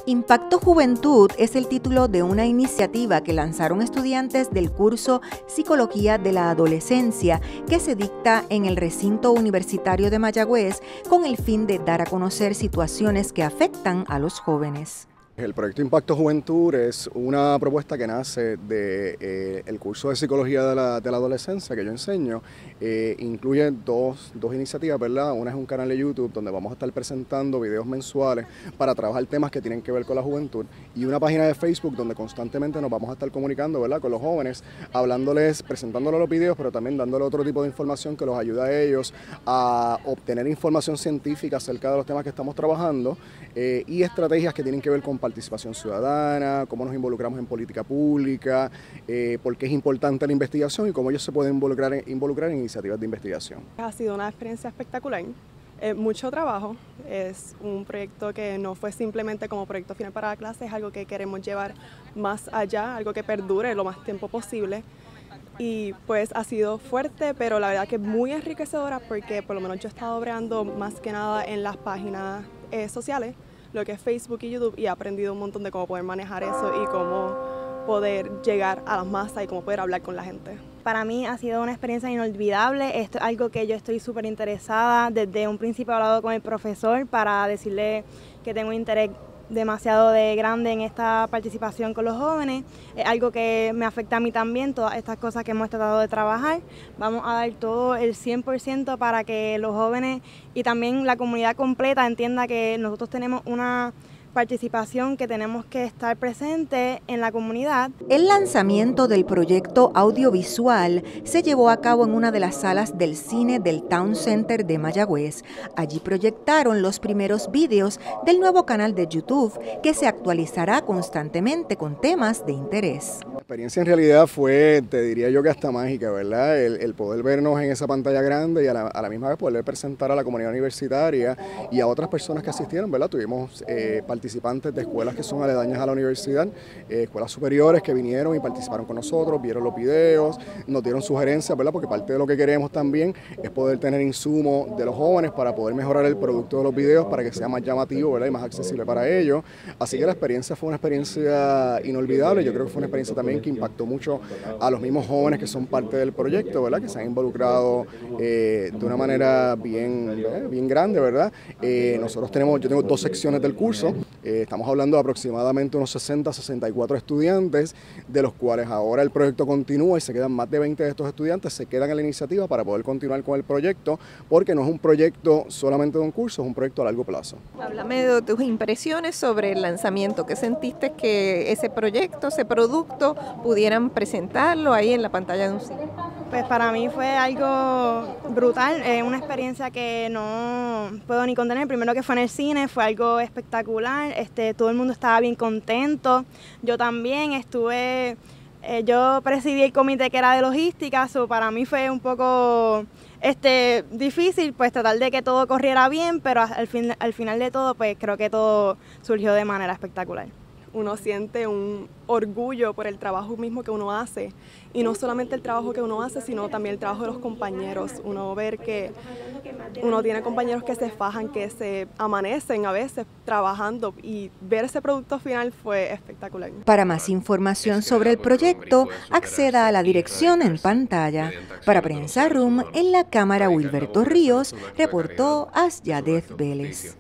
Impacto Juventud es el título de una iniciativa que lanzaron estudiantes del curso Psicología de la Adolescencia que se dicta en el recinto universitario de Mayagüez con el fin de dar a conocer situaciones que afectan a los jóvenes. El proyecto Impacto Juventud es una propuesta que nace del curso de Psicología de la Adolescencia que yo enseño. Incluye dos iniciativas, ¿verdad? Una es un canal de YouTube donde vamos a estar presentando videos mensuales para trabajar temas que tienen que ver con la juventud y una página de Facebook donde constantemente nos vamos a estar comunicando, ¿verdad?, con los jóvenes, hablándoles, presentándoles los videos, pero también dándoles otro tipo de información que los ayuda a ellos a obtener información científica acerca de los temas que estamos trabajando y estrategias que tienen que ver con participación ciudadana, cómo nos involucramos en política pública, por qué es importante la investigación y cómo ellos se pueden involucrar en iniciativas de investigación. Ha sido una experiencia espectacular, mucho trabajo, es un proyecto que no fue simplemente como proyecto final para la clase, es algo que queremos llevar más allá, algo que perdure lo más tiempo posible. Y pues ha sido fuerte, pero la verdad que muy enriquecedora porque por lo menos yo he estado bregando más que nada en las páginas sociales, lo que es Facebook y YouTube, y he aprendido un montón de cómo poder manejar eso y cómo poder llegar a las masas y cómo poder hablar con la gente. Para mí ha sido una experiencia inolvidable, esto es algo que yo estoy súper interesada, desde un principio he hablado con el profesor para decirle que tengo un interés demasiado grande en esta participación con los jóvenes, es algo que me afecta a mí también, todas estas cosas que hemos tratado de trabajar, vamos a dar todo el 100% para que los jóvenes y también la comunidad completa entienda que nosotros tenemos una participación, que tenemos que estar presentes en la comunidad. El lanzamiento del proyecto audiovisual se llevó a cabo en una de las salas del cine del Town Center de Mayagüez. Allí proyectaron los primeros vídeos del nuevo canal de YouTube que se actualizará constantemente con temas de interés. La experiencia en realidad fue, te diría yo que hasta mágica, ¿verdad? El poder vernos en esa pantalla grande y a la misma vez poder presentar a la comunidad universitaria y a otras personas que asistieron, ¿verdad? Tuvimos participantes de escuelas que son aledañas a la universidad, escuelas superiores que vinieron y participaron con nosotros, vieron los videos, nos dieron sugerencias, ¿verdad? Porque parte de lo que queremos también es poder tener insumos de los jóvenes para poder mejorar el producto de los videos para que sea más llamativo, ¿verdad?, y más accesible para ellos. Así que la experiencia fue una experiencia inolvidable. Yo creo que fue una experiencia también que impactó mucho a los mismos jóvenes que son parte del proyecto, ¿verdad?, que se han involucrado de una manera bien grande, ¿verdad? Yo tengo 2 secciones del curso. Estamos hablando de aproximadamente unos 64 estudiantes, de los cuales ahora el proyecto continúa y se quedan más de 20 de estos estudiantes, se quedan en la iniciativa para poder continuar con el proyecto, porque no es un proyecto solamente de un curso, es un proyecto a largo plazo. Háblame de tus impresiones sobre el lanzamiento. ¿Qué sentiste que ese proyecto, ese producto, pudieran presentarlo ahí en la pantalla de un cine? Pues para mí fue algo brutal, una experiencia que no puedo ni contener. Primero que fue en el cine, fue algo espectacular, todo el mundo estaba bien contento. Yo también yo presidí el comité que era de logística, para mí fue un poco difícil pues tratar de que todo corriera bien, pero al final de todo pues creo que todo surgió de manera espectacular. Uno siente un orgullo por el trabajo mismo que uno hace, y no solamente el trabajo que uno hace, sino también el trabajo de los compañeros. Uno ver que uno tiene compañeros que se fajan, que se amanecen a veces trabajando, y ver ese producto final fue espectacular. Para más información sobre el proyecto, acceda a la dirección en pantalla. Para Prensa Room, en la cámara Wilberto Ríos, reportó Asyadeth Vélez.